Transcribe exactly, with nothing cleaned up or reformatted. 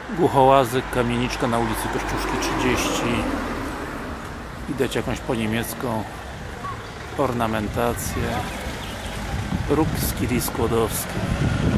Głuchołazyk, kamieniczka na ulicy Kościuszki trzydzieści. Widać jakąś po niemiecką ornamentację. Róg z Kili Skłodowskiej.